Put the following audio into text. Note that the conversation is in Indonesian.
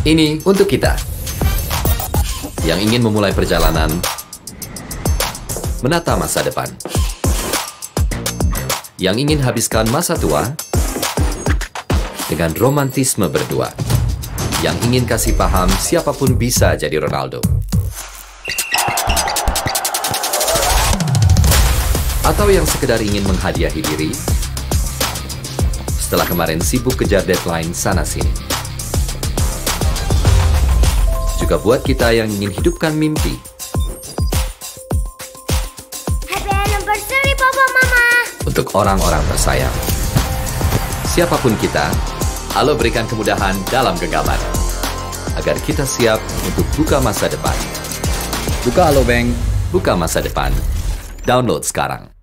Ini untuk kita yang ingin memulai perjalanan menata masa depan, yang ingin habiskan masa tua dengan romantisme berdua, yang ingin kasih paham siapapun bisa jadi Ronaldo, atau yang sekedar ingin menghadiahi diri setelah kemarin sibuk kejar deadline sana-sini. Juga buat kita yang ingin hidupkan mimpi. Happy anniversary, Papa Mama. Untuk orang-orang tersayang. Siapapun kita, Halo berikan kemudahan dalam genggaman. Agar kita siap untuk buka masa depan. Buka Halo Bank. Buka masa depan. Download sekarang.